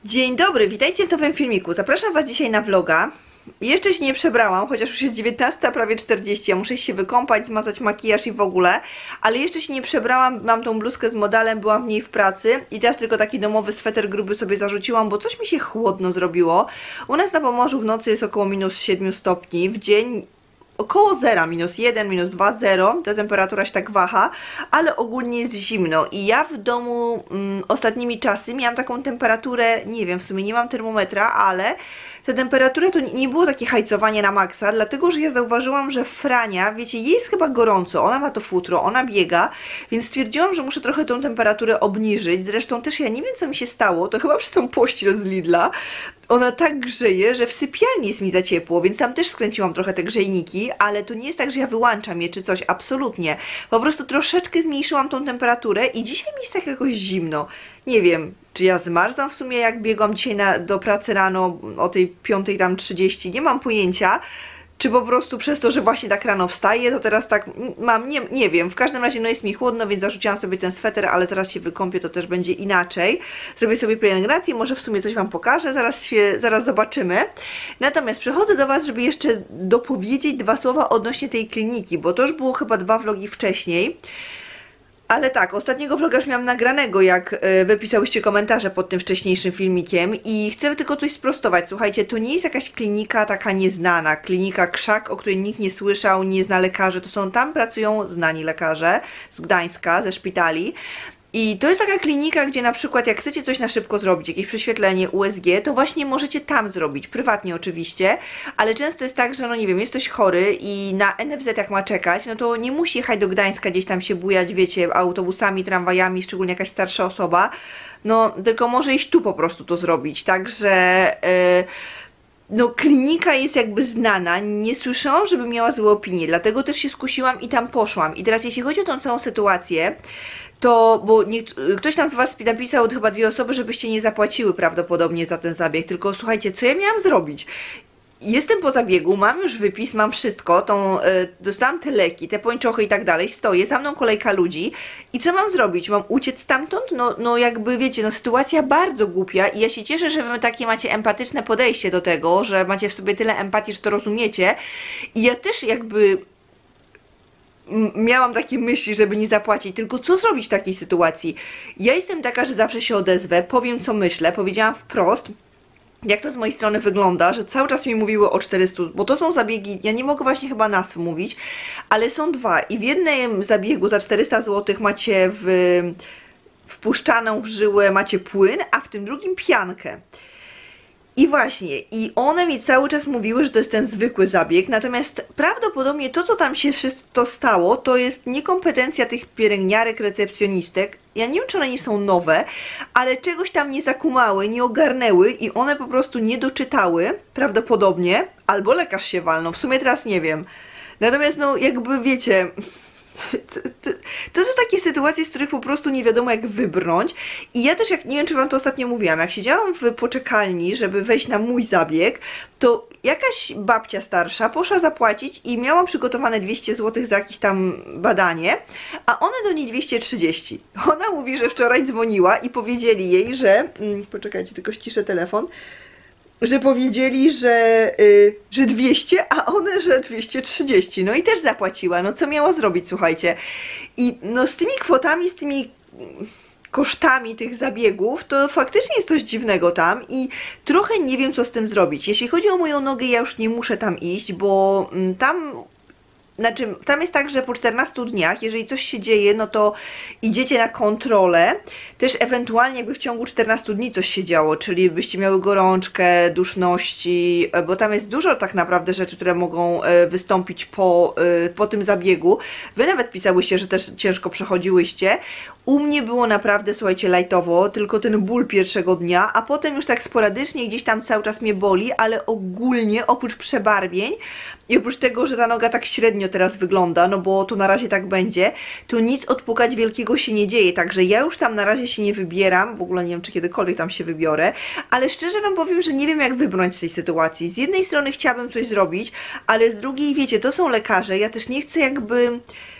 Dzień dobry, witajcie w nowym filmiku. Zapraszam Was dzisiaj na vloga. Jeszcze się nie przebrałam, chociaż już jest 19, prawie 40. Ja muszę się wykąpać, zmazać makijaż i w ogóle. Ale jeszcze się nie przebrałam, mam tą bluzkę z modalem, byłam w niej w pracy. I teraz tylko taki domowy sweter gruby sobie zarzuciłam, bo coś mi się chłodno zrobiło. U nas na Pomorzu w nocy jest około -7 stopni, w dzień około zera, -1, -2, 0, ta temperatura się tak waha, ale ogólnie jest zimno i ja w domu ostatnimi czasy miałam taką temperaturę, nie wiem, w sumie nie mam termometra, ale ta temperatura to nie było takie hajcowanie na maksa, dlatego że ja zauważyłam, że Frania, wiecie, jej jest chyba gorąco, ona ma to futro, ona biega, więc stwierdziłam, że muszę trochę tą temperaturę obniżyć. Zresztą też ja nie wiem, co mi się stało, to chyba przez tą pościel z Lidla. Ona tak grzeje, że w sypialni jest mi za ciepło, więc tam też skręciłam trochę te grzejniki, ale to nie jest tak, że ja wyłączam je czy coś, absolutnie. Po prostu troszeczkę zmniejszyłam tą temperaturę i dzisiaj mi jest tak jakoś zimno. Nie wiem, czy ja zmarzam w sumie, jak biegłam dzisiaj do pracy rano o tej 5:30, nie mam pojęcia. Czy po prostu przez to, że właśnie tak rano wstaję, to teraz tak mam, nie wiem. W każdym razie no jest mi chłodno, więc zarzuciłam sobie ten sweter, ale zaraz się wykąpię, to też będzie inaczej. Zrobię sobie pielęgnację, może w sumie coś Wam pokażę, zaraz zobaczymy. Natomiast przechodzę do Was, żeby jeszcze dopowiedzieć 2 słowa odnośnie tej kliniki, bo to już było chyba 2 vlogi wcześniej. Ale tak, ostatniego vloga już miałam nagranego, jak wy pisałyście komentarze pod tym wcześniejszym filmikiem i chcę tylko coś sprostować. Słuchajcie, to nie jest jakaś klinika taka nieznana, klinika Krzak, o której nikt nie słyszał, nie zna lekarzy, tam pracują znani lekarze z Gdańska, ze szpitali. I to jest taka klinika, gdzie na przykład jak chcecie coś na szybko zrobić, jakieś prześwietlenie USG, to właśnie możecie tam zrobić, prywatnie oczywiście, ale często jest tak, że no nie wiem, jest ktoś chory i na NFZ jak ma czekać, no to nie musi jechać do Gdańska, gdzieś tam się bujać, wiecie, autobusami, tramwajami, szczególnie jakaś starsza osoba, no tylko może iść tu po prostu to zrobić, także... No klinika jest jakby znana, nie słyszałam, żeby miała złe opinie, dlatego też się skusiłam i tam poszłam. I teraz jeśli chodzi o tą całą sytuację, to, bo ktoś tam z Was napisał, chyba 2 osoby, żebyście nie zapłaciły prawdopodobnie za ten zabieg, tylko słuchajcie, co ja miałam zrobić? Jestem po zabiegu, mam już wypis, mam wszystko, dostałam te leki, te pończochy i tak dalej, stoję, za mną kolejka ludzi i co mam zrobić? Mam uciec stamtąd? No jakby wiecie, no sytuacja bardzo głupia i ja się cieszę, że wy takie macie empatyczne podejście do tego, że macie w sobie tyle empatii, że to rozumiecie i ja też jakby... miałam takie myśli, żeby nie zapłacić, tylko co zrobić w takiej sytuacji? Ja jestem taka, że zawsze się odezwę, powiem co myślę, powiedziałam wprost, jak to z mojej strony wygląda, że cały czas mi mówiły o 400, bo to są zabiegi, ja nie mogę właśnie chyba nazw mówić, ale są 2 i w jednym zabiegu za 400 zł macie wpuszczaną w żyłę, macie płyn, a w tym drugim piankę. I właśnie, i one mi cały czas mówiły, że to jest ten zwykły zabieg, natomiast prawdopodobnie to, co tam się wszystko stało, to jest niekompetencja tych pielęgniarek, recepcjonistek. Ja nie wiem, czy one nie są nowe, ale czegoś tam nie zakumały, nie ogarnęły i one po prostu nie doczytały, prawdopodobnie, albo lekarz się walnął, w sumie teraz nie wiem. Natomiast no jakby wiecie... To są takie sytuacje, z których po prostu nie wiadomo jak wybrnąć i ja też, nie wiem czy Wam to ostatnio mówiłam, jak siedziałam w poczekalni, żeby wejść na mój zabieg, to jakaś babcia starsza poszła zapłacić i miałam przygotowane 200 zł za jakieś tam badanie, a one do niej 230. Ona mówi, że wczoraj dzwoniła i powiedzieli jej, że... poczekajcie, tylko ściszę telefon. Że powiedzieli, że 200, a one, że 230. No i też zapłaciła. No co miała zrobić, słuchajcie. I no z tymi kwotami, z tymi kosztami tych zabiegów, to faktycznie jest coś dziwnego tam i trochę nie wiem, co z tym zrobić. Jeśli chodzi o moją nogę, ja już nie muszę tam iść, bo tam... Znaczy, tam jest tak, że po 14 dniach, jeżeli coś się dzieje, no to idziecie na kontrolę. Też ewentualnie jakby w ciągu 14 dni coś się działo, czyli byście miały gorączkę, duszności, bo tam jest dużo tak naprawdę rzeczy, które mogą wystąpić po tym zabiegu. Wy nawet pisałyście, że też ciężko przechodziłyście. U mnie było naprawdę, słuchajcie, lajtowo, tylko ten ból pierwszego dnia, a potem już tak sporadycznie gdzieś tam cały czas mnie boli, ale ogólnie oprócz przebarwień i oprócz tego, że ta noga tak średnio teraz wygląda, no bo tu na razie tak będzie, to nic odpukać wielkiego się nie dzieje, także ja już tam na razie się nie wybieram, w ogóle nie wiem, czy kiedykolwiek tam się wybiorę, ale szczerze Wam powiem, że nie wiem jak wybrnąć z tej sytuacji. Z jednej strony chciałabym coś zrobić, ale z drugiej, wiecie, to są lekarze, ja też nie chcę jakby...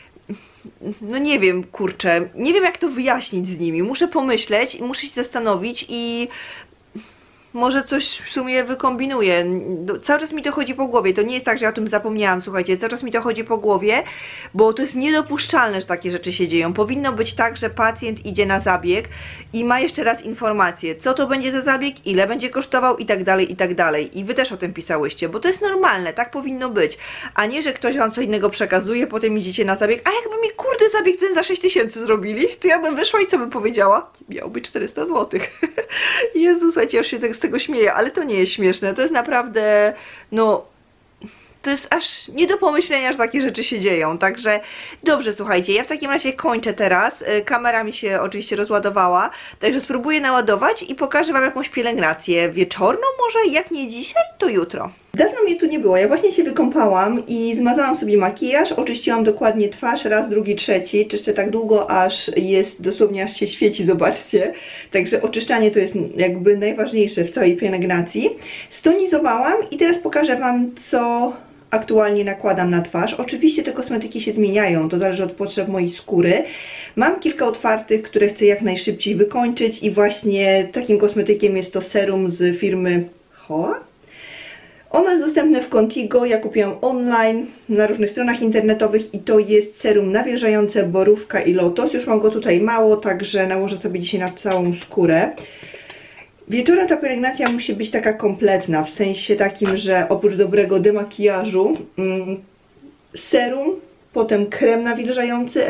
No nie wiem, kurczę, nie wiem jak to wyjaśnić z nimi, muszę pomyśleć i muszę się zastanowić i może coś w sumie wykombinuję. Cały czas mi to chodzi po głowie, to nie jest tak, że ja o tym zapomniałam, słuchajcie, cały czas mi to chodzi po głowie, bo to jest niedopuszczalne, że takie rzeczy się dzieją. Powinno być tak, że pacjent idzie na zabieg i ma jeszcze raz informację, co to będzie za zabieg, ile będzie kosztował i tak dalej, i tak dalej. I wy też o tym pisałyście, bo to jest normalne, tak powinno być, a nie, że ktoś wam co innego przekazuje, potem idziecie na zabieg, a jakby mi kurde zabieg ten za 6000 zrobili, to ja bym wyszła i co bym powiedziała? Miał być 400 zł. Jezu, słuchajcie, ja już się z tego śmieję, ale to nie jest śmieszne, to jest naprawdę, no, to jest aż nie do pomyślenia, że takie rzeczy się dzieją. Także dobrze, słuchajcie, ja w takim razie kończę teraz. Kamera mi się oczywiście rozładowała, także spróbuję naładować i pokażę wam jakąś pielęgnację wieczorną może, jak nie dzisiaj, to jutro. Dawno mnie tu nie było, ja właśnie się wykąpałam i zmazałam sobie makijaż, oczyściłam dokładnie twarz, raz, drugi, trzeci, czyszczę tak długo, aż jest dosłownie, aż się świeci, zobaczcie. Także oczyszczanie to jest jakby najważniejsze w całej pielęgnacji. Stonizowałam i teraz pokażę wam, co aktualnie nakładam na twarz. Oczywiście te kosmetyki się zmieniają, to zależy od potrzeb mojej skóry. Mam kilka otwartych, które chcę jak najszybciej wykończyć i właśnie takim kosmetykiem jest to serum z firmy Hoa. Ono jest dostępne w Contigo, ja kupiłam online na różnych stronach internetowych i to jest serum nawilżające borówka i lotos. Już mam go tutaj mało, także nałożę sobie dzisiaj na całą skórę. Wieczorem ta pielęgnacja musi być taka kompletna, w sensie takim, że oprócz dobrego demakijażu, serum, potem krem nawilżający,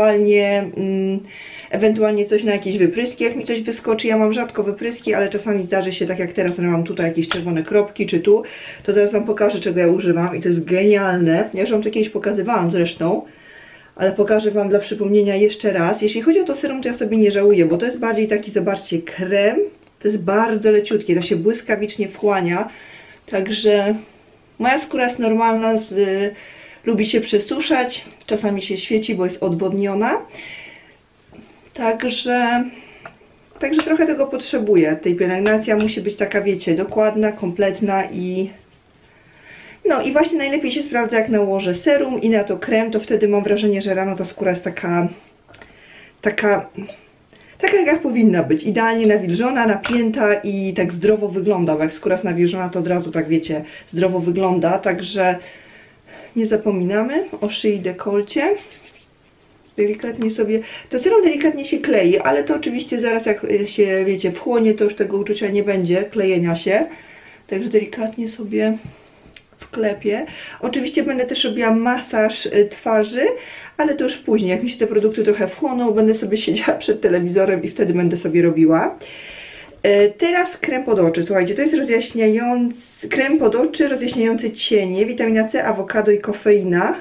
ewentualnie coś na jakieś wypryski, jak mi coś wyskoczy. Ja mam rzadko wypryski, ale czasami zdarzy się, tak jak teraz, że mam tutaj jakieś czerwone kropki, czy tu, to zaraz wam pokażę, czego ja używam i to jest genialne. Ja już wam to kiedyś pokazywałam zresztą, ale pokażę wam dla przypomnienia jeszcze raz. Jeśli chodzi o to serum, to ja sobie nie żałuję, bo to jest bardziej taki, zobaczcie, krem. To jest bardzo leciutkie, to się błyskawicznie wchłania, także moja skóra jest normalna, lubi się przesuszać, czasami się świeci, bo jest odwodniona, także trochę tego potrzebuję. Tej pielęgnacja musi być taka, wiecie, dokładna, kompletna i no i właśnie najlepiej się sprawdza, jak nałożę serum i na to krem, to wtedy mam wrażenie, że rano ta skóra jest taka jak powinna być, idealnie nawilżona, napięta i tak zdrowo wygląda, bo jak skóra jest nawilżona, to od razu tak, wiecie, zdrowo wygląda, także nie zapominamy o szyi, dekolcie. Delikatnie sobie, to serum delikatnie się klei, ale to oczywiście zaraz jak się, wiecie, wchłonie, to już tego uczucia nie będzie, klejenia się, także delikatnie sobie wklepię. Oczywiście będę też robiła masaż twarzy, ale to już później, jak mi się te produkty trochę wchłoną, będę sobie siedziała przed telewizorem i wtedy będę sobie robiła. Teraz krem pod oczy, słuchajcie, to jest rozjaśniający, krem pod oczy rozjaśniający cienie, witamina C, awokado i kofeina.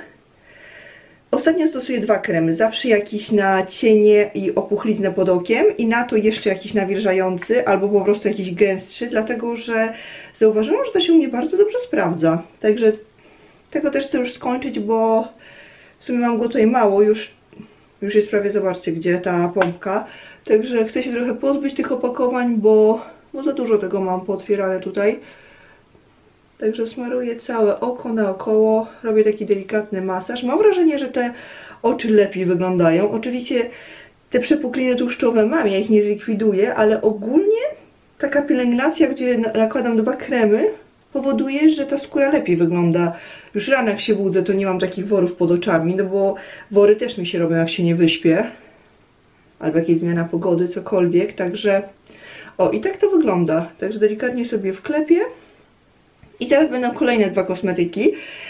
Ostatnio stosuję dwa kremy, zawsze jakiś na cienie i opuchliznę pod okiem i na to jeszcze jakiś nawilżający albo po prostu jakiś gęstszy, dlatego że zauważyłam, że to się u mnie bardzo dobrze sprawdza. Także tego też chcę już skończyć, bo w sumie mam go tutaj mało, już jest prawie, zobaczcie, gdzie ta pompka. Także chcę się trochę pozbyć tych opakowań, bo za dużo tego mam pootwierane tutaj. Także smaruję całe oko naokoło, robię taki delikatny masaż. Mam wrażenie, że te oczy lepiej wyglądają. Oczywiście te przepukliny tłuszczowe mam, ja ich nie zlikwiduję, ale ogólnie taka pielęgnacja, gdzie nakładam dwa kremy, powoduje, że ta skóra lepiej wygląda. Już rano jak się budzę, to nie mam takich worów pod oczami, no bo wory też mi się robią, jak się nie wyśpię. Albo jakieś zmiana pogody, cokolwiek, także... O, i tak to wygląda. Także delikatnie sobie wklepię. I teraz będą kolejne dwa kosmetyki.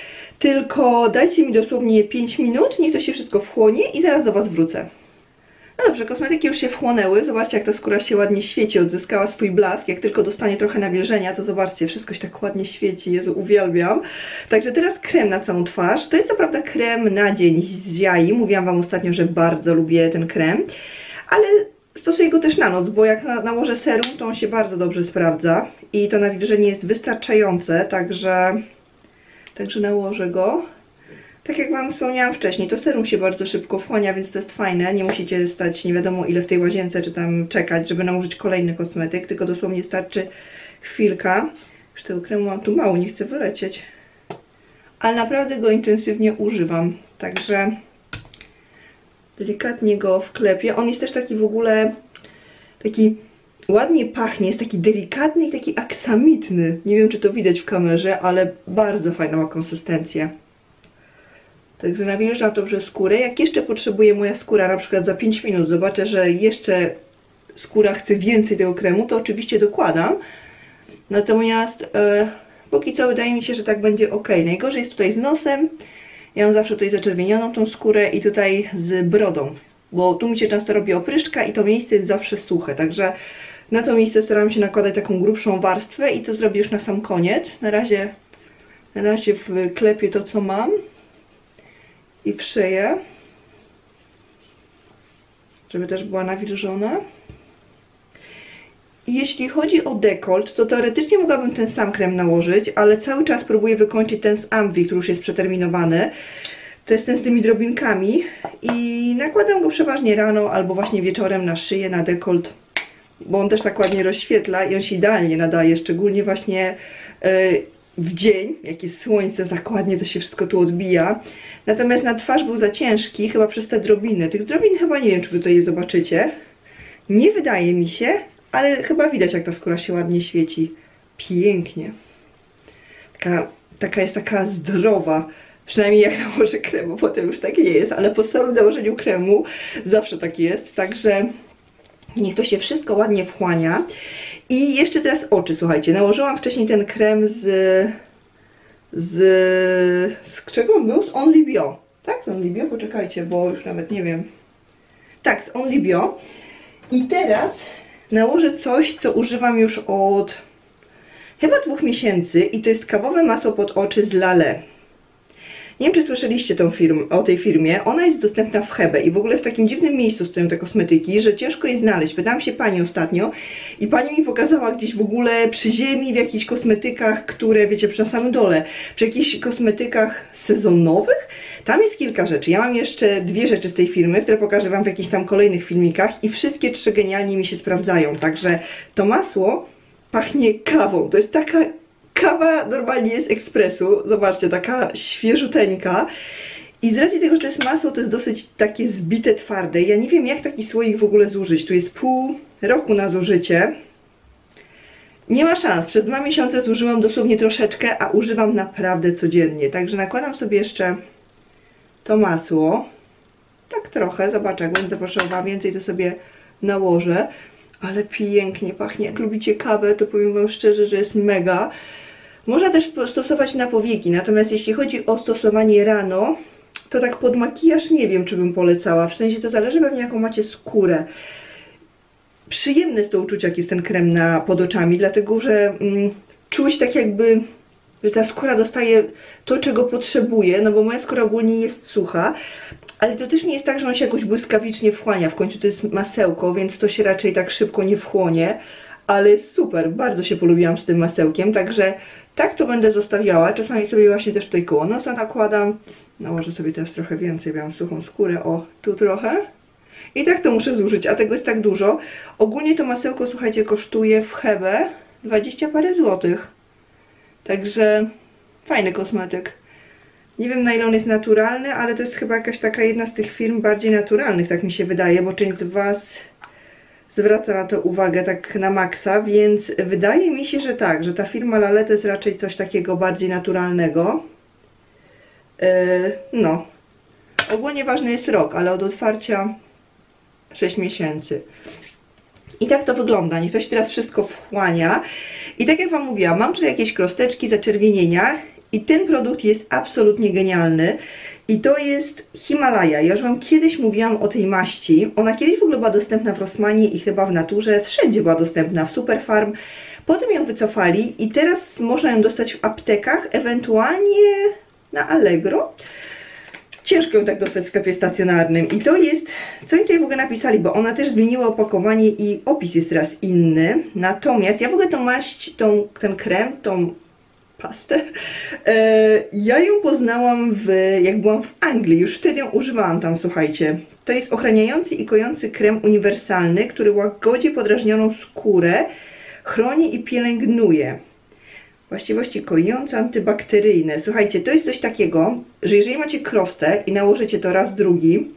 Tylko dajcie mi dosłownie 5 minut, niech to się wszystko wchłonie i zaraz do was wrócę. No dobrze, kosmetyki już się wchłonęły. Zobaczcie, jak ta skóra się ładnie świeci, odzyskała swój blask. Jak tylko dostanie trochę nawilżenia, to zobaczcie, wszystko się tak ładnie świeci. Jezu, uwielbiam. Także teraz krem na całą twarz. To jest co prawda krem na dzień z Jai. Mówiłam wam ostatnio, że bardzo lubię ten krem. Ale stosuję go też na noc, bo jak nałożę serum, to on się bardzo dobrze sprawdza. I to nawilżenie jest wystarczające, także nałożę go. Tak jak wam wspomniałam wcześniej, to serum się bardzo szybko wchłania, więc to jest fajne. Nie musicie stać nie wiadomo ile w tej łazience, czy tam czekać, żeby nałożyć kolejny kosmetyk, tylko dosłownie starczy chwilka. Już tego kremu mam tu mało, nie chcę wylecieć. Ale naprawdę go intensywnie używam, także delikatnie go wklepię. On jest też taki w ogóle, taki ładnie pachnie, jest taki delikatny i taki aksamitny. Nie wiem, czy to widać w kamerze, ale bardzo fajną ma konsystencję. Także nawilżam dobrze skórę. Jak jeszcze potrzebuje moja skóra, na przykład za 5 minut, zobaczę, że jeszcze skóra chce więcej tego kremu, to oczywiście dokładam. Natomiast póki co wydaje mi się, że tak będzie ok. Najgorzej jest tutaj z nosem. Ja mam zawsze tutaj zaczerwienioną tą skórę i tutaj z brodą, bo tu mi się często robi opryszczka i to miejsce jest zawsze suche, także na to miejsce staram się nakładać taką grubszą warstwę i to zrobię już na sam koniec. Na razie wklepię to, co mam i w szyję, żeby też była nawilżona. I jeśli chodzi o dekolt, to teoretycznie mogłabym ten sam krem nałożyć, ale cały czas próbuję wykończyć ten z Amwi, który już jest przeterminowany. To jest ten z tymi drobinkami i nakładam go przeważnie rano albo właśnie wieczorem na szyję, na dekolt, bo on też tak ładnie rozświetla i on się idealnie nadaje, szczególnie właśnie w dzień, jak jest słońce, tak ładnie to się wszystko tu odbija. Natomiast na twarz był za ciężki, chyba przez te drobiny. Tych drobin chyba nie wiem, czy wy tutaj je zobaczycie. Nie wydaje mi się, ale chyba widać, jak ta skóra się ładnie świeci. Pięknie. Taka jest taka zdrowa. Przynajmniej jak nałożę kremu, potem już tak nie jest, ale po samym nałożeniu kremu zawsze tak jest. Także niech to się wszystko ładnie wchłania. I jeszcze teraz oczy, słuchajcie. Nałożyłam wcześniej ten krem z czego on był? Z Only Bio. Tak? Z Only Bio? Poczekajcie, bo już nawet nie wiem. Tak, z Only Bio. I teraz nałożę coś, co używam już od chyba 2 miesięcy i to jest kawowe masło pod oczy z Lale. Nie wiem, czy słyszeliście o tej firmie. Ona jest dostępna w Hebe i w ogóle w takim dziwnym miejscu stoją te kosmetyki, że ciężko je znaleźć. Pytałam się pani ostatnio i pani mi pokazała gdzieś w ogóle przy ziemi, w jakichś kosmetykach, które, wiecie, przy na samym dole, przy jakichś kosmetykach sezonowych. Tam jest kilka rzeczy. Ja mam jeszcze 2 rzeczy z tej firmy, które pokażę wam w jakichś tam kolejnych filmikach i wszystkie 3 genialnie mi się sprawdzają. Także to masło pachnie kawą. To jest taka kawa, normalnie jest ekspresu. Zobaczcie, taka świeżuteńka. I z racji tego, że to jest masło, to jest dosyć takie zbite, twarde. Ja nie wiem, jak taki słoik w ogóle zużyć. Tu jest pół roku na zużycie. Nie ma szans. Przez 2 miesiące zużyłam dosłownie troszeczkę, a używam naprawdę codziennie. Także nakładam sobie jeszcze to masło. Tak trochę, zobaczę, jak będę potrzebowała więcej, to sobie nałożę. Ale pięknie pachnie. Jak lubicie kawę, to powiem wam szczerze, że jest mega. Można też stosować na powieki, natomiast jeśli chodzi o stosowanie rano, to tak pod makijaż nie wiem, czy bym polecała. W sensie to zależy pewnie, jaką macie skórę. Przyjemne jest to uczucie, jak jest ten krem pod oczami, dlatego że czuć tak jakby, że ta skóra dostaje to, czego potrzebuje, no bo moja skóra ogólnie jest sucha, ale to też nie jest tak, że on się jakoś błyskawicznie wchłania. W końcu to jest masełko, więc to się raczej tak szybko nie wchłonie, ale jest super, bardzo się polubiłam z tym masełkiem, także tak to będę zostawiała. Czasami sobie właśnie też tutaj koło nosa nakładam. Nałożę sobie teraz trochę więcej, bo ja mam suchą skórę, o, tu trochę. I tak to muszę zużyć, a tego jest tak dużo. Ogólnie to masełko, słuchajcie, kosztuje w Hebe 20 parę złotych. Także fajny kosmetyk. Nie wiem, na ile on jest naturalny, ale to jest chyba jakaś taka jedna z tych firm bardziej naturalnych, tak mi się wydaje, bo część z was zwraca na to uwagę tak na maksa, więc wydaje mi się, że tak, że ta firma Lale to jest raczej coś takiego bardziej naturalnego. No. Ogólnie ważny jest rok, ale od otwarcia 6 miesięcy. I tak to wygląda. Niech to się teraz wszystko wchłania. I tak jak wam mówiłam, mam tutaj jakieś krosteczki, zaczerwienienia i ten produkt jest absolutnie genialny. I to jest Himalaya. Ja już wam kiedyś mówiłam o tej maści. Ona kiedyś w ogóle była dostępna w Rossmanie i chyba w Naturze. Wszędzie była dostępna, w Superfarm. Potem ją wycofali i teraz można ją dostać w aptekach, ewentualnie na Allegro. Ciężko ją tak dostać w sklepie stacjonarnym. I to jest, co oni tutaj w ogóle napisali, bo ona też zmieniła opakowanie i opis jest teraz inny. Natomiast ja w ogóle tą maść, ten krem, tą pastę, ja ją poznałam jak byłam w Anglii. Już wtedy ją używałam tam, słuchajcie. To jest ochraniający i kojący krem uniwersalny, który łagodzi podrażnioną skórę, chroni i pielęgnuje. Właściwości kojące, antybakteryjne. Słuchajcie, to jest coś takiego, że jeżeli macie krostę i nałożycie to raz, drugi,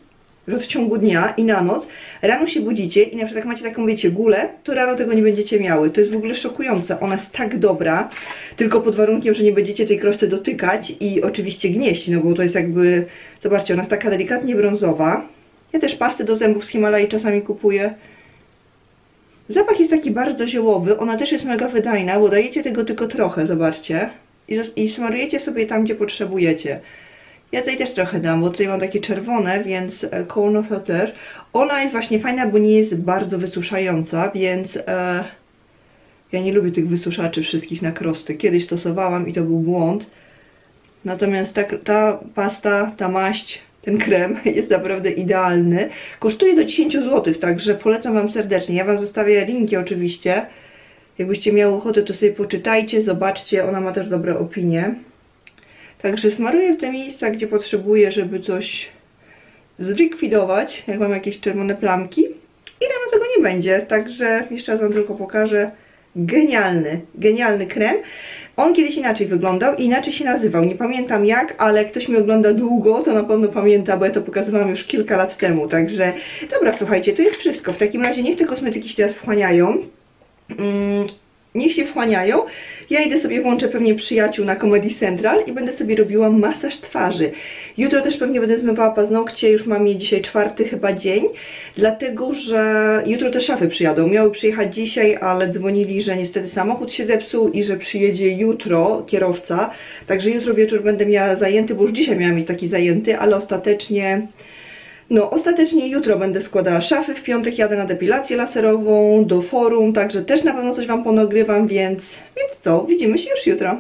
w ciągu dnia i na noc. Rano się budzicie i na przykład jak macie taką, wiecie, gulę, to rano tego nie będziecie miały. To jest w ogóle szokujące. Ona jest tak dobra, tylko pod warunkiem, że nie będziecie tej krosty dotykać i oczywiście gnieść, no bo to jest jakby, zobaczcie, ona jest taka delikatnie brązowa. Ja też pasty do zębów z Himalai czasami kupuję. Zapach jest taki bardzo ziołowy, ona też jest mega wydajna, bo dajecie tego tylko trochę, zobaczcie. I smarujecie sobie tam, gdzie potrzebujecie. Ja tutaj też trochę dam, bo tutaj mam takie czerwone, więc koło nosa też. Ona jest właśnie fajna, bo nie jest bardzo wysuszająca, więc ja nie lubię tych wysuszaczy wszystkich na krosty. Kiedyś stosowałam i to był błąd. Natomiast ta pasta, ta maść, ten krem jest naprawdę idealny. Kosztuje do 10 zł, także polecam wam serdecznie. Ja wam zostawię linki oczywiście. Jakbyście miały ochotę, to sobie poczytajcie, zobaczcie. Ona ma też dobre opinie. Także smaruję w te miejsca, gdzie potrzebuję, żeby coś zlikwidować, jak mam jakieś czerwone plamki. I rano tego nie będzie, także jeszcze raz wam tylko pokażę. Genialny, genialny krem. On kiedyś inaczej wyglądał i inaczej się nazywał. Nie pamiętam jak, ale jak ktoś mi ogląda długo, to na pewno pamięta, bo ja to pokazywałam już kilka lat temu. Także, dobra, słuchajcie, to jest wszystko. W takim razie niech te kosmetyki się teraz wchłaniają. Niech się wchłaniają. Ja idę sobie, włączę pewnie Przyjaciół na Comedy Central i będę sobie robiła masaż twarzy. Jutro też pewnie będę zmywała paznokcie, już mam je dzisiaj 4. chyba dzień, dlatego że jutro te szafy przyjadą. Miały przyjechać dzisiaj, ale dzwonili, że niestety samochód się zepsuł i że przyjedzie jutro kierowca. Także jutro wieczór będę miała zajęty, bo już dzisiaj miałam mieć taki zajęty, ale ostatecznie... No, ostatecznie jutro będę składała szafy, w piątek jadę na depilację laserową, do forum, także też na pewno coś wam ponagrywam, więc co, widzimy się już jutro.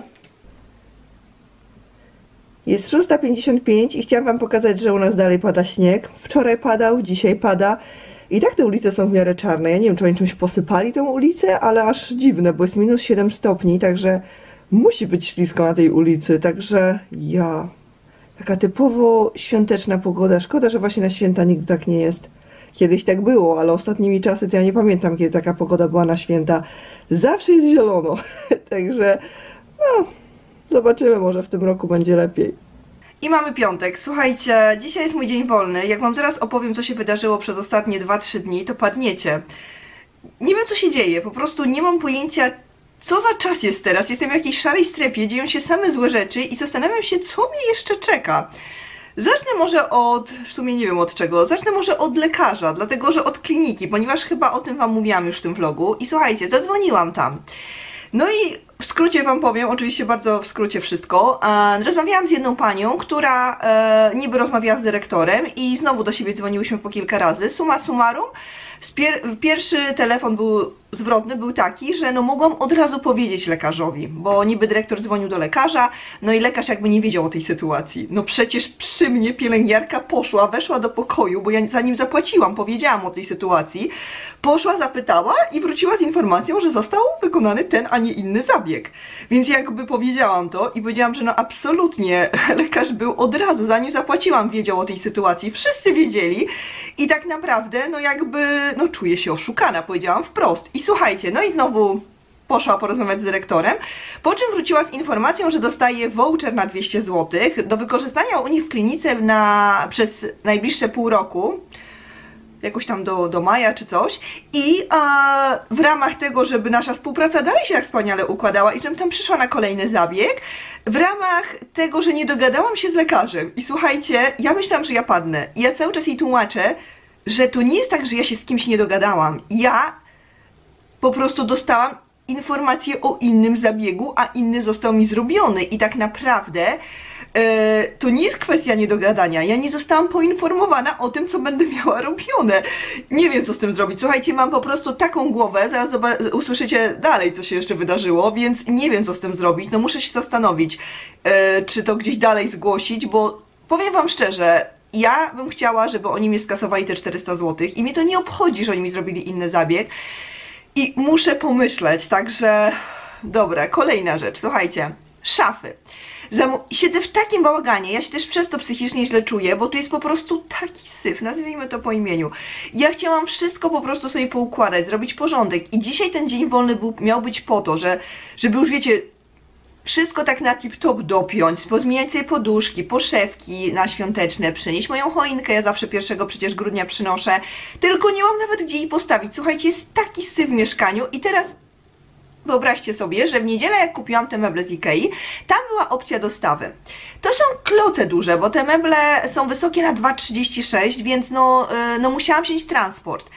Jest 6:55 i chciałam wam pokazać, że u nas dalej pada śnieg. Wczoraj padał, dzisiaj pada i tak te ulice są w miarę czarne. Ja nie wiem, czy oni czymś posypali tą ulicę, ale aż dziwne, bo jest minus 7 stopni, także musi być ślisko na tej ulicy, także ja... Taka typowo świąteczna pogoda. Szkoda, że właśnie na święta nigdy tak nie jest. Kiedyś tak było, ale ostatnimi czasy to ja nie pamiętam, kiedy taka pogoda była na święta. Zawsze jest zielono. Także no, zobaczymy, może w tym roku będzie lepiej. I mamy piątek. Słuchajcie, dzisiaj jest mój dzień wolny. Jak wam zaraz opowiem, co się wydarzyło przez ostatnie 2-3 dni, to padniecie. Nie wiem, co się dzieje. Po prostu nie mam pojęcia, co za czas jest teraz? Jestem w jakiejś szarej strefie, dzieją się same złe rzeczy i zastanawiam się, co mnie jeszcze czeka. Zacznę może od, w sumie nie wiem od czego, zacznę może od lekarza, dlatego że od kliniki, ponieważ chyba o tym wam mówiłam już w tym vlogu. I słuchajcie, zadzwoniłam tam. No i w skrócie wam powiem, oczywiście bardzo w skrócie wszystko. Rozmawiałam z jedną panią, która niby rozmawiała z dyrektorem i znowu do siebie dzwoniłyśmy po kilka razy. Summa summarum, pierwszy telefon zwrotny był taki, że no mogłam od razu powiedzieć lekarzowi, bo niby dyrektor dzwonił do lekarza, no i lekarz jakby nie wiedział o tej sytuacji. No przecież przy mnie pielęgniarka poszła, weszła do pokoju, bo ja zanim zapłaciłam, powiedziałam o tej sytuacji, poszła, zapytała i wróciła z informacją, że został wykonany ten, a nie inny zabieg. Więc jakby powiedziałam to i powiedziałam, że no absolutnie lekarz był od razu, zanim zapłaciłam, wiedział o tej sytuacji, wszyscy wiedzieli i tak naprawdę no jakby, no czuję się oszukana, powiedziałam wprost. I słuchajcie, no i znowu poszła porozmawiać z dyrektorem, po czym wróciła z informacją, że dostaje voucher na 200 zł do wykorzystania u nich w klinice przez najbliższe pół roku, jakoś tam do maja czy coś i w ramach tego, żeby nasza współpraca dalej się tak wspaniale układała i żebym tam przyszła na kolejny zabieg, w ramach tego, że nie dogadałam się z lekarzem i słuchajcie, ja myślałam, że ja padnę i ja cały czas jej tłumaczę, że to nie jest tak, że ja się z kimś nie dogadałam, ja po prostu dostałam informację o innym zabiegu, a inny został mi zrobiony i tak naprawdę to nie jest kwestia niedogadania. Ja nie zostałam poinformowana o tym, co będę miała robione. Nie wiem, co z tym zrobić. Słuchajcie, mam po prostu taką głowę, zaraz usłyszycie dalej, co się jeszcze wydarzyło, więc nie wiem, co z tym zrobić. No muszę się zastanowić, czy to gdzieś dalej zgłosić, bo powiem wam szczerze, ja bym chciała, żeby oni mi skasowali te 400 zł i mnie to nie obchodzi, że oni mi zrobili inny zabieg. I muszę pomyśleć, także dobra, kolejna rzecz, słuchajcie, szafy. Siedzę w takim bałaganie, ja się też przez to psychicznie źle czuję, bo tu jest po prostu taki syf, nazwijmy to po imieniu. Ja chciałam wszystko po prostu sobie poukładać, zrobić porządek i dzisiaj ten dzień wolny miał być po to, żeby już wiecie, wszystko tak na tip-top dopiąć, pozmieniać sobie poduszki, poszewki na świąteczne, przynieść moją choinkę, ja zawsze 1 przecież grudnia przynoszę, tylko nie mam nawet gdzie jej postawić. Słuchajcie, jest taki syf w mieszkaniu i teraz wyobraźcie sobie, że w niedzielę jak kupiłam te meble z Ikei, tam była opcja dostawy. To są kloce duże, bo te meble są wysokie na 2,36, więc no musiałam wziąć transport.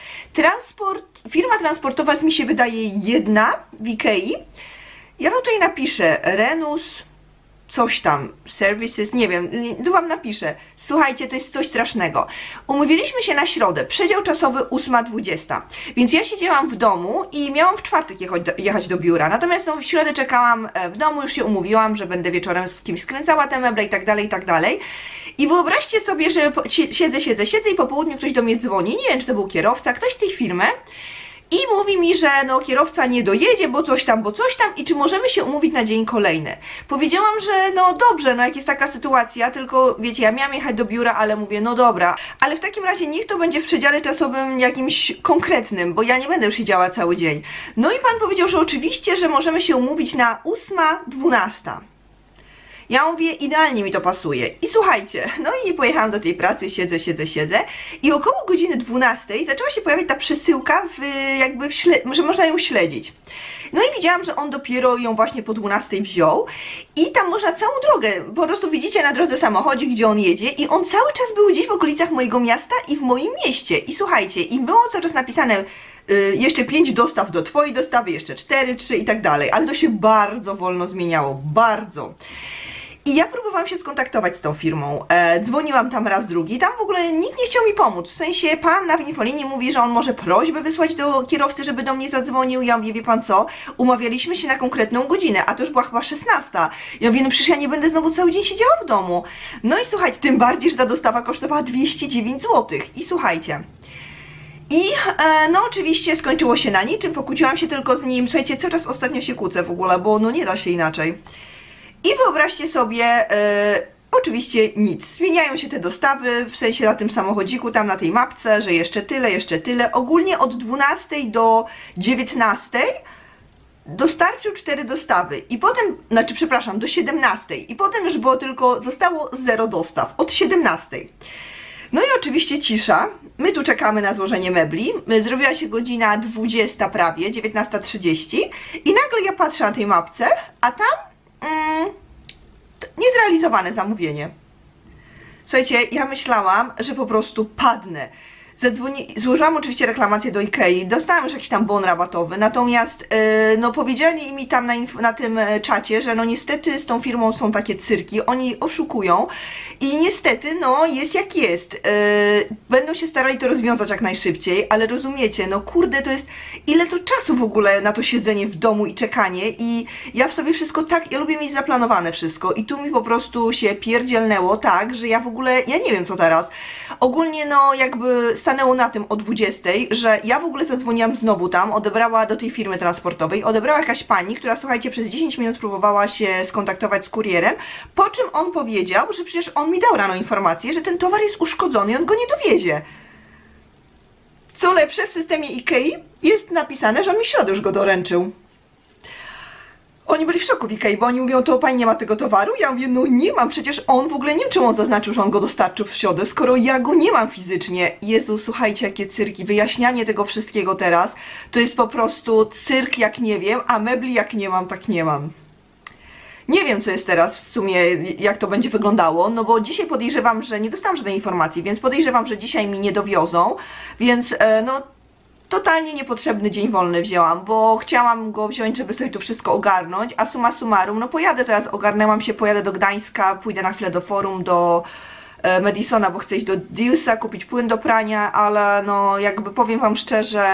Firma transportowa mi się wydaje jedna w Ikei. Ja wam tutaj napiszę, Renus coś tam, services, nie wiem, tu wam napiszę. Słuchajcie, to jest coś strasznego. Umówiliśmy się na środę, przedział czasowy 8:20, więc ja siedziałam w domu i miałam w czwartek jechać do biura, natomiast no, w środę czekałam w domu, już się umówiłam, że będę wieczorem z kimś skręcała te meble i tak dalej, i tak dalej. I wyobraźcie sobie, że siedzę i po południu ktoś do mnie dzwoni, nie wiem, czy to był kierowca, ktoś z tej firmy, i mówi mi, że no kierowca nie dojedzie, bo coś tam i czy możemy się umówić na dzień kolejny. Powiedziałam, że no dobrze, no jak jest taka sytuacja, tylko wiecie, ja miałam jechać do biura, ale mówię, no dobra, ale w takim razie niech to będzie w przedziale czasowym jakimś konkretnym, bo ja nie będę już siedziała cały dzień. No i pan powiedział, że oczywiście, że możemy się umówić na 8:12. Ja mówię, idealnie mi to pasuje. I słuchajcie, no i pojechałam do tej pracy, siedzę i około godziny 12 zaczęła się pojawiać ta przesyłka, że można ją śledzić. No i widziałam, że on dopiero ją właśnie po 12 wziął i tam można całą drogę, po prostu widzicie na drodze samochodzik, gdzie on jedzie i on cały czas był gdzieś w okolicach mojego miasta i w moim mieście. I słuchajcie, i było cały czas napisane jeszcze 5 dostaw do twojej dostawy, jeszcze 4, 3 i tak dalej, ale to się bardzo wolno zmieniało, bardzo. I ja próbowałam się skontaktować z tą firmą, dzwoniłam tam raz, drugi, tam w ogóle nikt nie chciał mi pomóc, w sensie pan na infolinii mówi, że on może prośbę wysłać do kierowcy, żeby do mnie zadzwonił, ja mówię, wie pan co, umawialiśmy się na konkretną godzinę, a to już była chyba 16. Ja mówię, no przecież ja nie będę znowu cały dzień siedziała w domu. No i słuchajcie, tym bardziej, że ta dostawa kosztowała 209 zł i słuchajcie. I no oczywiście skończyło się na niczym, pokłóciłam się tylko z nim, słuchajcie, cały czas ostatnio się kłócę w ogóle, bo no nie da się inaczej. I wyobraźcie sobie, oczywiście nic, zmieniają się te dostawy, w sensie na tym samochodziku, tam na tej mapce, że jeszcze tyle, ogólnie od 12 do 19 dostarczył 4 dostawy i potem, znaczy przepraszam, do 17 i potem już było tylko, zostało 0 dostaw, od 17. No i oczywiście cisza, my tu czekamy na złożenie mebli, zrobiła się godzina 20 prawie, 19:30 i nagle ja patrzę na tej mapce, a tam niezrealizowane zamówienie. Słuchajcie, ja myślałam, że po prostu padnę. Złożyłam oczywiście reklamację do Ikei, dostałam już jakiś tam bon rabatowy, natomiast no powiedzieli mi tam na tym czacie, że no niestety z tą firmą są takie cyrki, oni oszukują i niestety no jest jak jest. Będą się starali to rozwiązać jak najszybciej, ale rozumiecie, no kurde, to jest ile to czasu w ogóle na to siedzenie w domu i czekanie i ja w sobie wszystko tak, ja lubię mieć zaplanowane wszystko i tu mi po prostu się pierdzielnęło tak, że ja w ogóle, ja nie wiem co teraz. Ogólnie no jakby stanęło na tym o 20, że ja w ogóle zadzwoniłam znowu tam, odebrała do tej firmy transportowej, odebrała jakaś pani, która słuchajcie przez 10 minut próbowała się skontaktować z kurierem, po czym on powiedział, że przecież on mi dał rano informację, że ten towar jest uszkodzony i on go nie dowiezie. Co lepsze, w systemie Ikei jest napisane, że on mi w środę już go doręczył. Oni byli w szoku w Ikei, bo oni mówią, to pani nie ma tego towaru? Ja mówię, no nie mam, przecież on w ogóle nie wiem, czemu on zaznaczył, że on go dostarczył w środę, skoro ja go nie mam fizycznie. Jezu, słuchajcie, jakie cyrki, wyjaśnianie tego wszystkiego teraz, to jest po prostu cyrk jak nie wiem, a mebli jak nie mam, tak nie mam. Nie wiem, co jest teraz w sumie, jak to będzie wyglądało, no bo dzisiaj podejrzewam, że nie dostałam żadnej informacji, więc podejrzewam, że dzisiaj mi nie dowiozą, więc no totalnie niepotrzebny dzień wolny wzięłam, bo chciałam go wziąć, żeby sobie to wszystko ogarnąć, a summa summarum, no pojadę zaraz, ogarnęłam się, pojadę do Gdańska, pójdę na chwilę do Forum, do Madisona, bo chcę iść do Dealsa, kupić płyn do prania, ale no jakby powiem wam szczerze,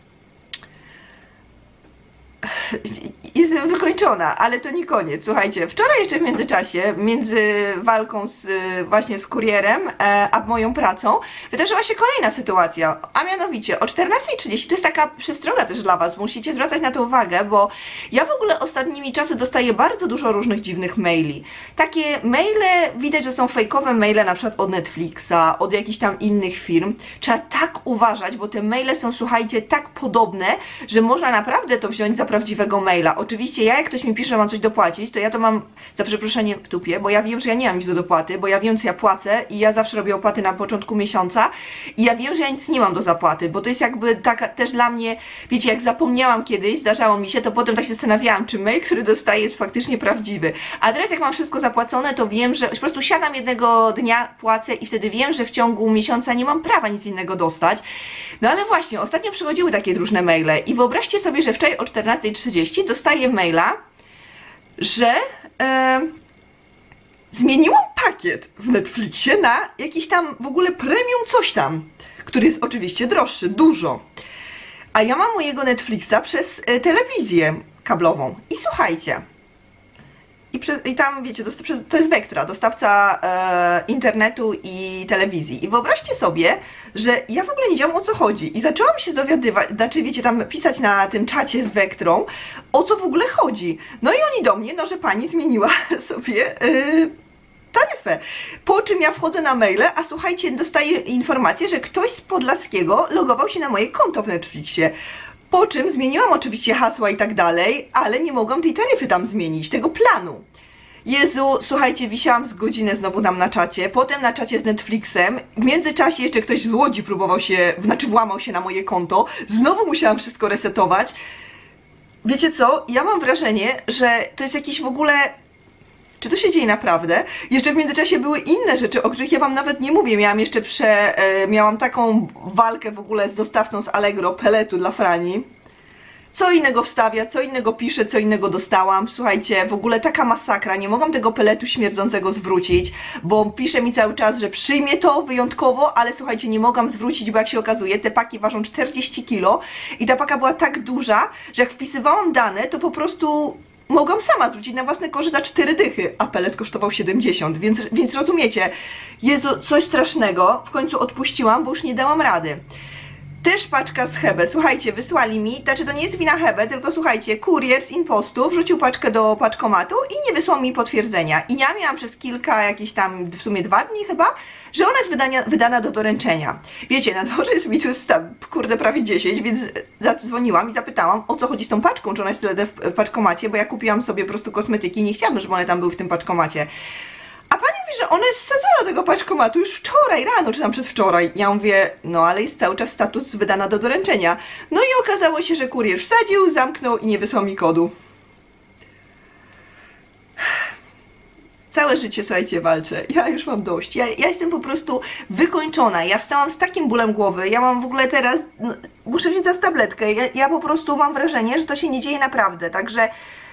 jestem wykończona, ale to nie koniec. Słuchajcie, wczoraj jeszcze w międzyczasie, między walką właśnie z kurierem, a moją pracą, wydarzyła się kolejna sytuacja, a mianowicie o 14:30, to jest taka przestroga też dla was, musicie zwracać na to uwagę, bo ja w ogóle ostatnimi czasy dostaję bardzo dużo różnych dziwnych maili. Takie maile, widać, że są fejkowe maile, na przykład od Netflixa, od jakichś tam innych firm. Trzeba tak uważać, bo te maile są, słuchajcie, tak podobne, że można naprawdę to wziąć za prawdziwe prawdziwego maila. Oczywiście ja, jak ktoś mi pisze, że mam coś dopłacić, to ja to mam za przeproszenie w dupie, bo ja wiem, że ja nie mam nic do dopłaty, bo ja wiem, co ja płacę i ja zawsze robię opłaty na początku miesiąca i ja wiem, że ja nic nie mam do zapłaty, bo to jest jakby taka też dla mnie, wiecie, jak zapomniałam kiedyś, zdarzało mi się, to potem tak się zastanawiałam, czy mail, który dostaję, jest faktycznie prawdziwy. A teraz jak mam wszystko zapłacone, to wiem, że po prostu siadam jednego dnia, płacę i wtedy wiem, że w ciągu miesiąca nie mam prawa nic innego dostać. No ale właśnie, ostatnio przychodziły takie różne maile i wyobraźcie sobie, że wczoraj o 14:30 dostaję maila, że zmieniłam pakiet w Netflixie na jakiś tam w ogóle premium coś tam, który jest oczywiście droższy, dużo. A ja mam mojego Netflixa przez telewizję kablową. I słuchajcie, i tam, wiecie, to jest Vectra, dostawca internetu i telewizji. I wyobraźcie sobie, że ja w ogóle nie wiedziałam, o co chodzi. I zaczęłam się dowiadywać, znaczy wiecie, tam pisać na tym czacie z Vectrą, o co w ogóle chodzi. No i oni do mnie, no że pani zmieniła sobie taryfę. Po czym ja wchodzę na maile, a słuchajcie, dostaję informację, że ktoś z Podlaskiego logował się na moje konto w Netflixie. Po czym zmieniłam oczywiście hasła i tak dalej, ale nie mogłam tej taryfy tam zmienić, tego planu. Jezu, słuchajcie, wisiałam z godzinę znowu tam na czacie, potem na czacie z Netflixem, w międzyczasie jeszcze ktoś z Łodzi próbował się, znaczy włamał się na moje konto, znowu musiałam wszystko resetować. Wiecie co, ja mam wrażenie, że to jest jakiś w ogóle... Czy to się dzieje naprawdę? Jeszcze w międzyczasie były inne rzeczy, o których ja wam nawet nie mówię. Miałam taką walkę w ogóle z dostawcą z Allegro peletu dla Frani. Co innego wstawia, co innego pisze, co innego dostałam. Słuchajcie, w ogóle taka masakra. Nie mogłam tego peletu śmierdzącego zwrócić, bo pisze mi cały czas, że przyjmie to wyjątkowo, ale słuchajcie, nie mogłam zwrócić, bo jak się okazuje, te paki ważą 40 kg i ta paka była tak duża, że jak wpisywałam dane, to po prostu... mogłam sama zwrócić na własne kosze za 4 dychy, a pelet kosztował 70, więc rozumiecie, Jezu, coś strasznego, w końcu odpuściłam, bo już nie dałam rady. Też paczka z Hebe, słuchajcie, wysłali mi, znaczy to nie jest wina Hebe, tylko słuchajcie, kurier z Impostu wrzucił paczkę do paczkomatu i nie wysłał mi potwierdzenia. I ja miałam przez kilka, jakieś tam w sumie 2 dni chyba, że ona jest wydana do doręczenia. Wiecie, na dworze jest minus tam, kurde, prawie 10, więc zadzwoniłam i zapytałam, o co chodzi z tą paczką, czy ona jest tyle w paczkomacie, bo ja kupiłam sobie po prostu kosmetyki i nie chciałabym, żeby one tam były w tym paczkomacie. A pani mówi, że ona jest wsadzona do tego paczkomatu już wczoraj rano, czy tam przedwczoraj. Ja mówię, no ale jest cały czas status wydana do doręczenia. No i okazało się, że kurier wsadził, zamknął i nie wysłał mi kodu. Całe życie, słuchajcie, walczę. Ja już mam dość. Ja jestem po prostu wykończona. Ja wstałam z takim bólem głowy. Ja mam w ogóle teraz... No, muszę wziąć teraz tabletkę. Ja po prostu mam wrażenie, że to się nie dzieje naprawdę. Także...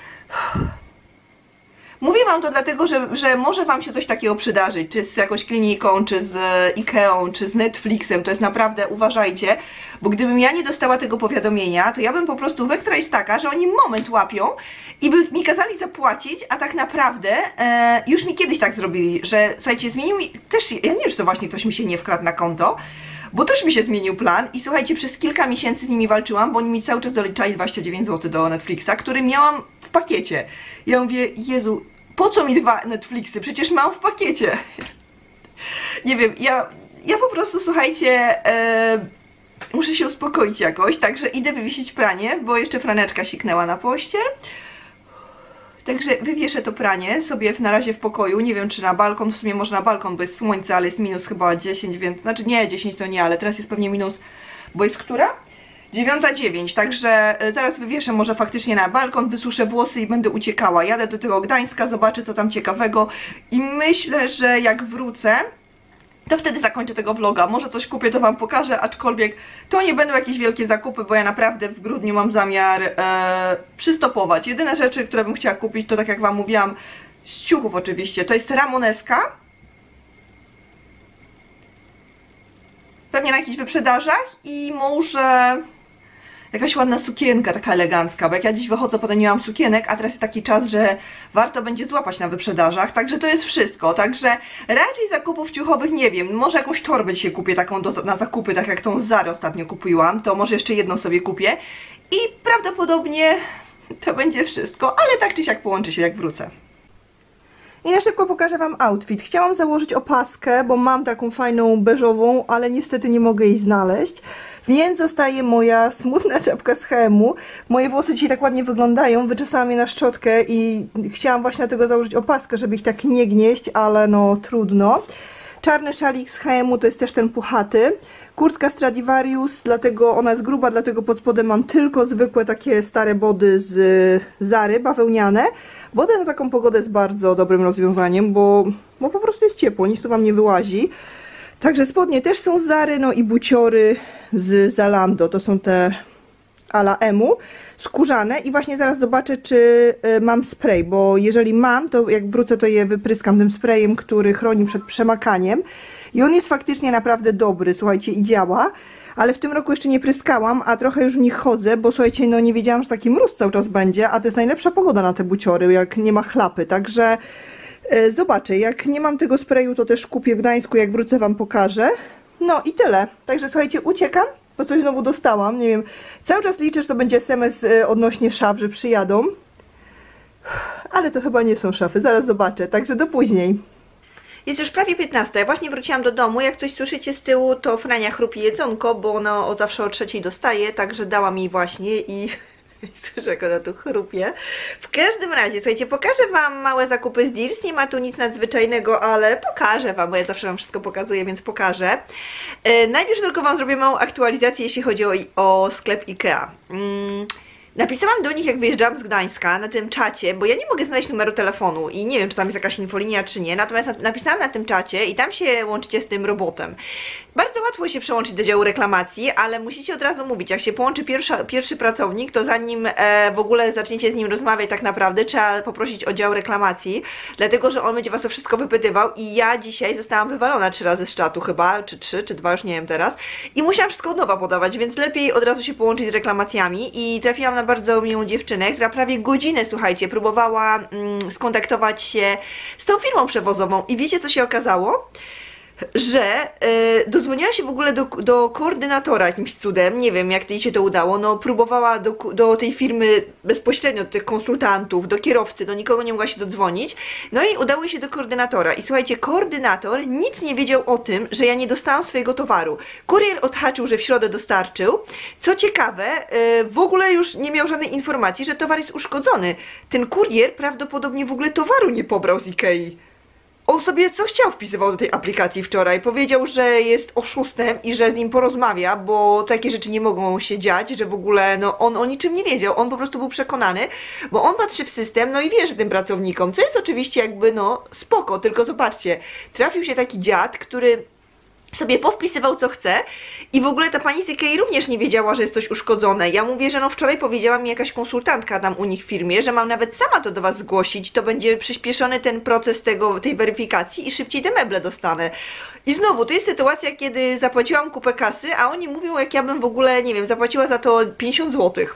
Mówię wam to dlatego, że może wam się coś takiego przydarzyć, czy z jakąś kliniką, czy z Ikeą, czy z Netflixem, to jest naprawdę, uważajcie, bo gdybym ja nie dostała tego powiadomienia, to ja bym po prostu, Vectra jest taka, że oni moment łapią i by mi kazali zapłacić, a tak naprawdę już mi kiedyś tak zrobili, że słuchajcie, zmienił mi, też, ja nie wiem, czy to właśnie ktoś mi się nie wkradł na konto, bo też mi się zmienił plan i słuchajcie, przez kilka miesięcy z nimi walczyłam, bo oni mi cały czas doliczali 29 zł do Netflixa, który miałam w pakiecie. Ja mówię, Jezu, po co mi 2 Netflixy? Przecież mam w pakiecie. Nie wiem, ja po prostu, słuchajcie, muszę się uspokoić jakoś, także idę wywiesić pranie, bo jeszcze Franeczka siknęła na poście. Także wywieszę to pranie sobie na razie w pokoju, nie wiem czy na balkon, w sumie może na balkon, bo jest słońce, ale jest minus chyba 10, więc, znaczy nie, 10 to nie, ale teraz jest pewnie minus, bo jest która? 9:09, także zaraz wywieszę może faktycznie na balkon, wysuszę włosy i będę uciekała. Jadę do tego Gdańska, zobaczę co tam ciekawego i myślę, że jak wrócę, to wtedy zakończę tego vloga. Może coś kupię, to wam pokażę, aczkolwiek to nie będą jakieś wielkie zakupy, bo ja naprawdę w grudniu mam zamiar przystopować. Jedyne rzeczy, które bym chciała kupić, to tak jak wam mówiłam, z ciuchów oczywiście, to jest Ramoneska. Pewnie na jakichś wyprzedażach i może jakaś ładna sukienka, taka elegancka, bo jak ja dziś wychodzę, potem nie mam sukienek, a teraz jest taki czas, że warto będzie złapać na wyprzedażach, także to jest wszystko, także raczej zakupów ciuchowych nie wiem, może jakąś torbę dzisiaj kupię taką na zakupy, tak jak tą z Zary ostatnio kupiłam, to może jeszcze jedną sobie kupię i prawdopodobnie to będzie wszystko, ale tak czy siak połączy się jak wrócę. I na szybko pokażę wam outfit. Chciałam założyć opaskę, bo mam taką fajną beżową, ale niestety nie mogę jej znaleźć. Więc zostaje moja smutna czapka z H&M-u. Moje włosy dzisiaj tak ładnie wyglądają, wyczesałam je na szczotkę i chciałam właśnie dlatego założyć opaskę, żeby ich tak nie gnieść, ale no trudno. Czarny szalik z H&M-u to jest też ten puchaty. Kurtka Stradivarius, dlatego ona jest gruba, dlatego pod spodem mam tylko zwykłe takie stare body z Zary, bawełniane. Body na taką pogodę jest bardzo dobrym rozwiązaniem, bo po prostu jest ciepło, nic tu wam nie wyłazi. Także spodnie też są z Zary, no i buciory z Zalando, to są te a la Emu, skórzane i właśnie zaraz zobaczę, czy mam spray, bo jeżeli mam, to jak wrócę, to je wypryskam tym sprayem, który chroni przed przemakaniem i on jest faktycznie naprawdę dobry, słuchajcie, i działa, ale w tym roku jeszcze nie pryskałam, a trochę już w nich chodzę, bo słuchajcie, no nie wiedziałam, że taki mróz cały czas będzie, a to jest najlepsza pogoda na te buciory, jak nie ma chlapy, także zobaczę, jak nie mam tego sprayu, to też kupię w Gdańsku, jak wrócę wam pokażę. No i tyle, także słuchajcie, uciekam, bo coś znowu dostałam, nie wiem, cały czas liczę, że to będzie SMS odnośnie szaf, że przyjadą, ale to chyba nie są szafy, zaraz zobaczę, także do później. Jest już prawie 15, ja właśnie wróciłam do domu, jak coś słyszycie z tyłu, to Frania chrupi jedzonko, bo ona zawsze o 3 dostaje, także dałam jej właśnie i słyszę, jak ona tu chrupie. W każdym razie, słuchajcie, pokażę wam małe zakupy z Deals, nie ma tu nic nadzwyczajnego, ale pokażę wam, bo ja zawsze wam wszystko pokazuję, więc pokażę. Najpierw tylko wam zrobię małą aktualizację, jeśli chodzi o sklep IKEA. Napisałam do nich, jak wyjeżdżałam z Gdańska, na tym czacie, bo ja nie mogę znaleźć numeru telefonu i nie wiem, czy tam jest jakaś infolinia, czy nie, natomiast napisałam na tym czacie i tam się łączycie z tym robotem. Bardzo łatwo się przełączyć do działu reklamacji, ale musicie od razu mówić, jak się połączy pierwszy pracownik, to zanim w ogóle zaczniecie z nim rozmawiać tak naprawdę, trzeba poprosić o dział reklamacji, dlatego, że on będzie was o wszystko wypytywał i ja dzisiaj zostałam wywalona 3 razy z czatu chyba, czy 3, czy 2, już nie wiem teraz i musiałam wszystko od nowa podawać, więc lepiej od razu się połączyć z reklamacjami i trafiłam na bardzo miłą dziewczynę, która prawie godzinę, słuchajcie, próbowała skontaktować się z tą firmą przewozową i wiecie, co się okazało? Że dodzwoniła się w ogóle do koordynatora jakimś cudem, nie wiem, jak jej się to udało, no próbowała do tej firmy bezpośrednio, do tych konsultantów, do kierowcy, do nikogo nie mogła się dodzwonić, no i udało jej się do koordynatora i słuchajcie, koordynator nic nie wiedział o tym, że ja nie dostałam swojego towaru. Kurier odhaczył, że w środę dostarczył, co ciekawe, w ogóle już nie miał żadnej informacji, że towar jest uszkodzony. Ten kurier prawdopodobnie w ogóle towaru nie pobrał z Ikei. On sobie co chciał wpisywał do tej aplikacji wczoraj, powiedział, że jest oszustem i że z nim porozmawia, bo takie rzeczy nie mogą się dziać, że w ogóle no on o niczym nie wiedział, on po prostu był przekonany, bo on patrzy w system, no i wierzy tym pracownikom, co jest oczywiście jakby no spoko, tylko zobaczcie, trafił się taki dziad, który sobie powpisywał co chce i w ogóle ta pani z Ikei również nie wiedziała, że jest coś uszkodzone. Ja mówię, że no wczoraj powiedziała mi jakaś konsultantka tam u nich w firmie, że mam nawet sama to do was zgłosić, to będzie przyspieszony ten proces tej weryfikacji i szybciej te meble dostanę. I znowu, to jest sytuacja, kiedy zapłaciłam kupę kasy, a oni mówią, jak ja bym w ogóle, nie wiem, zapłaciła za to 50 zł.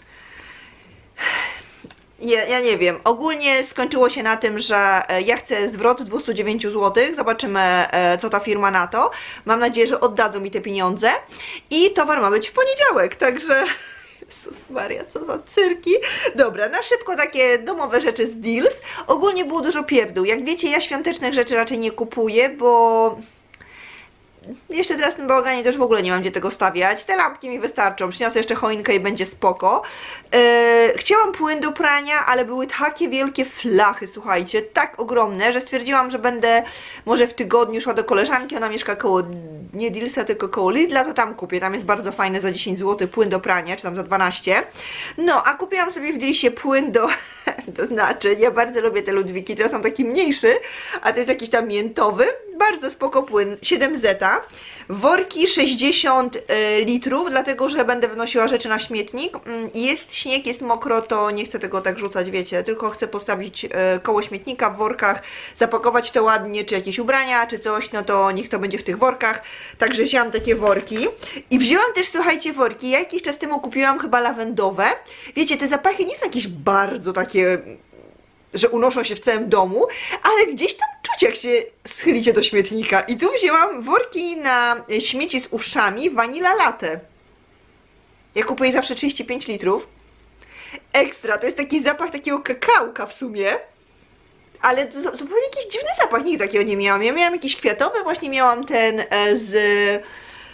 Ja nie wiem, ogólnie skończyło się na tym, że ja chcę zwrot 209 zł, zobaczymy co ta firma na to, mam nadzieję, że oddadzą mi te pieniądze i towar ma być w poniedziałek, także Jezus Maria, co za cyrki. Dobra, na szybko takie domowe rzeczy z Deals, ogólnie było dużo pierdół, jak wiecie ja świątecznych rzeczy raczej nie kupuję, bo jeszcze teraz w tym bałaganie to już w ogóle nie mam gdzie tego stawiać. Te lampki mi wystarczą, przyniosę jeszcze choinkę i będzie spoko. Chciałam płyn do prania, ale były takie wielkie flachy, słuchajcie, tak ogromne, że stwierdziłam, że będę może w tygodniu szła do koleżanki, ona mieszka koło, nie Dealsa, tylko koło Lidla, to tam kupię, tam jest bardzo fajny za 10 zł płyn do prania, czy tam za 12. No, a kupiłam sobie w Dealsie płyn do to znaczy, ja bardzo lubię te Ludwiki, teraz są taki mniejszy, a to jest jakiś tam miętowy, bardzo spoko płyn, 7Z, worki 60 litrów, dlatego, że będę wynosiła rzeczy na śmietnik, jest śnieg, jest mokro, to nie chcę tego tak rzucać, wiecie, tylko chcę postawić koło śmietnika w workach, zapakować to ładnie, czy jakieś ubrania, czy coś, no to niech to będzie w tych workach, także wzięłam takie worki i wzięłam też, słuchajcie, worki, ja jakiś czas temu kupiłam chyba lawendowe, wiecie, te zapachy nie są jakieś bardzo takie, że unoszą się w całym domu, ale gdzieś tam czuć, jak się schylicie do śmietnika. I tu wzięłam worki na śmieci z uszami Vanilla Latte. Ja kupuję zawsze 35 litrów. Ekstra, to jest taki zapach takiego kakałka w sumie. Ale to zupełnie jakiś dziwny zapach, nigdy takiego nie miałam. Ja miałam jakiś kwiatowy, właśnie miałam ten z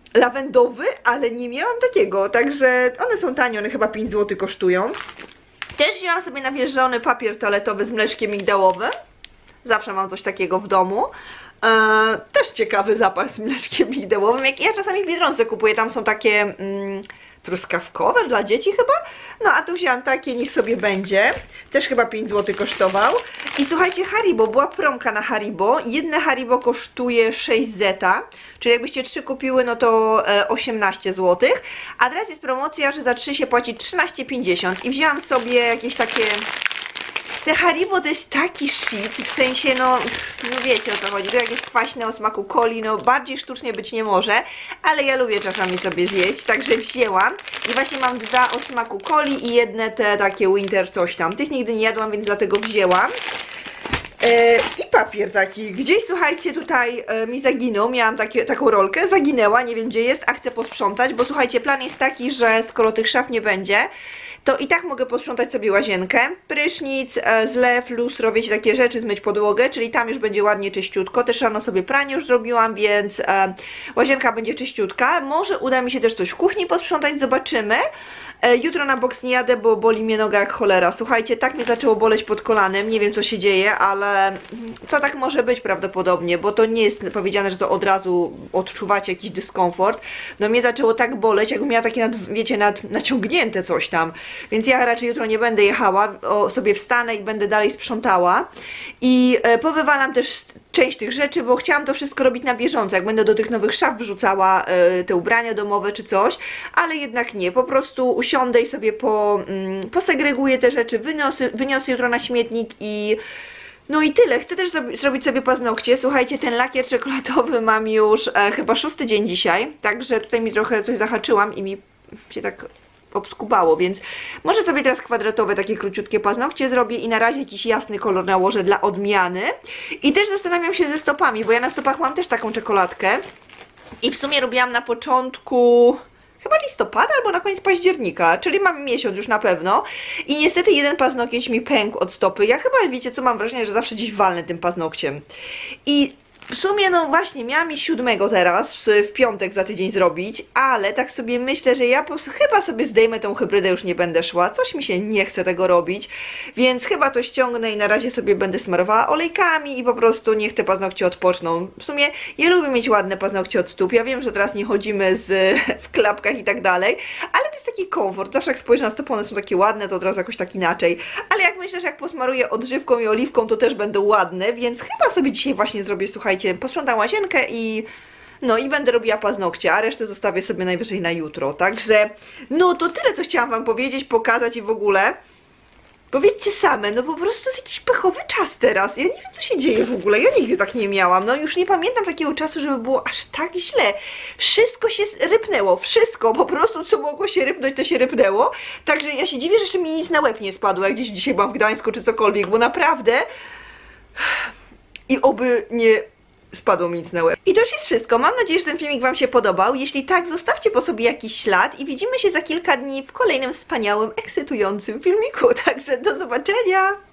lawendowy, ale nie miałam takiego, także one są tanie, one chyba 5 zł kosztują. Też wzięłam sobie nawieżony papier toaletowy z mleczkiem migdałowym. Zawsze mam coś takiego w domu. Też ciekawy zapach z mleczkiem migdałowym. Jak ja czasami w Biedronce kupuję, tam są takie truskawkowe dla dzieci chyba. No a tu wzięłam takie, niech sobie będzie. Też chyba 5 zł kosztował. I słuchajcie, Haribo, była promka na Haribo. Jedne Haribo kosztuje 6 zeta, czyli jakbyście 3 kupiły, no to 18 zł. A teraz jest promocja, że za 3 się płaci 13,50. I wzięłam sobie jakieś takie... Te Haribo to jest taki shit, w sensie no wiecie o co chodzi, to jakieś kwaśne o smaku coli, no bardziej sztucznie być nie może, ale ja lubię czasami sobie zjeść, także wzięłam i właśnie mam 2 o smaku coli i jedne te takie winter coś tam, tych nigdy nie jadłam, więc dlatego wzięłam. I papier taki, gdzieś słuchajcie tutaj mi zaginął, miałam taką rolkę, zaginęła, nie wiem gdzie jest, a chcę posprzątać, bo słuchajcie, plan jest taki, że skoro tych szaf nie będzie, to i tak mogę posprzątać sobie łazienkę, prysznic, zlew, lustro, wiecie, takie rzeczy, zmyć podłogę, czyli tam już będzie ładnie czyściutko, też rano sobie pranie już zrobiłam, więc łazienka będzie czyściutka, może uda mi się też coś w kuchni posprzątać, zobaczymy. Jutro na boks nie jadę, bo boli mnie noga jak cholera. Słuchajcie, tak mnie zaczęło boleć pod kolanem, nie wiem co się dzieje, ale to tak może być prawdopodobnie, bo to nie jest powiedziane, że to od razu odczuwacie jakiś dyskomfort. No mnie zaczęło tak boleć, jakbym miała takie, wiecie, naciągnięte coś tam. Więc ja raczej jutro nie będę jechała, sobie wstanę i będę dalej sprzątała. I powywalam też część tych rzeczy, bo chciałam to wszystko robić na bieżąco, jak będę do tych nowych szaf wrzucała te ubrania domowe czy coś, ale jednak nie, po prostu usiądę i sobie posegreguję te rzeczy, wyniosę jutro na śmietnik i no i tyle. Chcę też zrobić sobie paznokcie. Słuchajcie, ten lakier czekoladowy mam już chyba 6. dzień dzisiaj, także tutaj mi trochę coś zahaczyłam i mi się tak obskubało, więc może sobie teraz kwadratowe, takie króciutkie paznokcie zrobię i na razie jakiś jasny kolor nałożę dla odmiany. I też zastanawiam się ze stopami, bo ja na stopach mam też taką czekoladkę i w sumie robiłam na początku chyba listopada albo na koniec października, czyli mam miesiąc już na pewno i niestety jeden paznokieć mi pękł od stopy. Ja chyba, wiecie co, mam wrażenie, że zawsze gdzieś walnę tym paznokciem i w sumie, no właśnie, miałam i 7 teraz, w piątek za tydzień zrobić, ale tak sobie myślę, że ja chyba sobie zdejmę tą hybrydę, już nie będę szła, coś mi się nie chce tego robić, więc chyba to ściągnę i na razie sobie będę smarowała olejkami i po prostu niech te paznokcie odpoczną. W sumie ja lubię mieć ładne paznokcie od stóp, ja wiem, że teraz nie chodzimy w klapkach i tak dalej, ale to jest taki komfort, zawsze jak spojrzę na stopy, one są takie ładne, to od razu jakoś tak inaczej, ale jak myślę, że jak posmaruję odżywką i oliwką, to też będą ładne, więc chyba sobie dzisiaj właśnie zrobię, słuchajcie, posprzątam łazienkę i no i będę robiła paznokcie, a resztę zostawię sobie najwyżej na jutro, także no to tyle, co chciałam wam powiedzieć, pokazać i w ogóle. Powiedzcie same, no po prostu jest jakiś pechowy czas teraz, ja nie wiem co się dzieje w ogóle, ja nigdy tak nie miałam, no już nie pamiętam takiego czasu, żeby było aż tak źle, wszystko się rypnęło, wszystko, po prostu co mogło się rypnąć, to się rypnęło, także ja się dziwię, że jeszcze mi nic na łeb nie spadło, jak gdzieś dzisiaj byłam w Gdańsku czy cokolwiek, bo naprawdę i oby nie spadło mi nic na łeb. I to już jest wszystko. Mam nadzieję, że ten filmik wam się podobał. Jeśli tak, zostawcie po sobie jakiś ślad i widzimy się za kilka dni w kolejnym wspaniałym, ekscytującym filmiku. Także do zobaczenia!